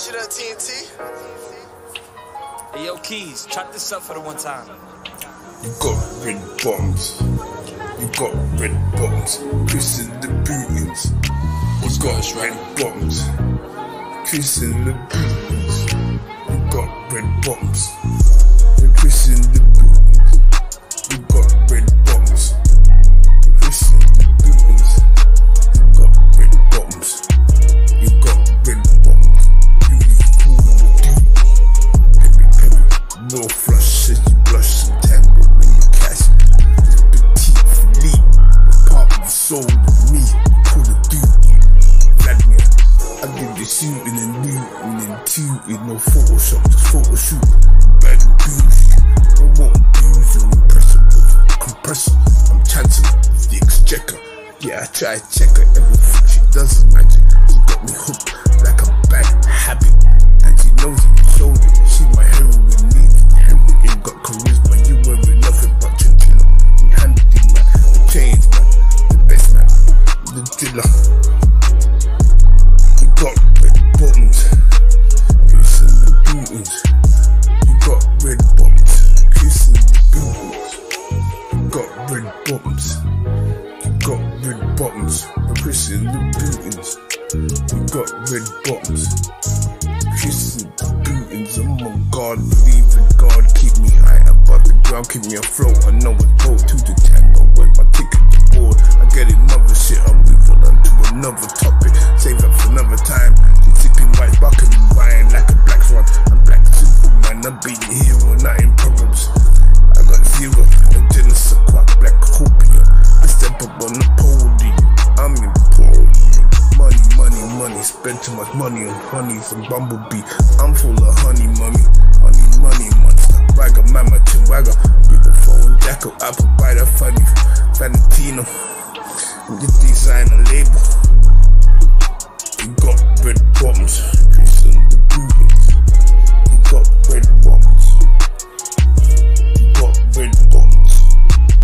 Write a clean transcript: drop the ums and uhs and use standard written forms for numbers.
shit up, TNT. Hey, yo, Keys, chop this up for the one time. You got red bottoms. You got red bottoms. Kissing the bootings. You got red bottoms. Kissing the bootings. You got red bottoms. You're kissing the bootings. You got red bottoms. You're kissing the bootings. You got red bottoms. You got red bottoms. No flush, says you blush and tangle when you catch me. This petite Philippe, part of the soul of me. Call of Duty, Vladimir. I did the shooting and looting and tooting. No Photoshop, just photo shoot. Bad and bougie, I won't abuse you. Impressible, compressor, I'm chancellor, the exchequer. Yeah, I try to check her, everything she does is magic. She got me hooked like a bad habit. And she knows it, showed it, she's my heroine. Heroin got charisma, you wearing nothing but chinchilla. You handled it, man, the change, man, the best, man, the driller. You got red bottoms, kissing the bootings. You got red bottoms, kissing the bootings. You got red bottoms. You got red bottoms, kissing the bootings. You got red bottoms, kissing the bootings. I'm on guard, believe in God, keep me high above the ground, keep me afloat. I know it's boat to the tango, with my ticket to board. I get another shit, I'm moving on to another topic. Save up for another time. She's sipping white, bucking me wine like a black swan. I'm black Superman, I'm being hero, not in problems. I got zero, a jealous of quite black hopium. I step up on the podium, I'm in podium. Money, money, money, spend too much money on honeys and bumblebee. I'm full of honey, mommy, honey, money, monster. Wagga, mama, chinwagga, people phone, jackal, apple, bite a funny, Valentino. The designer label. You got red bottoms,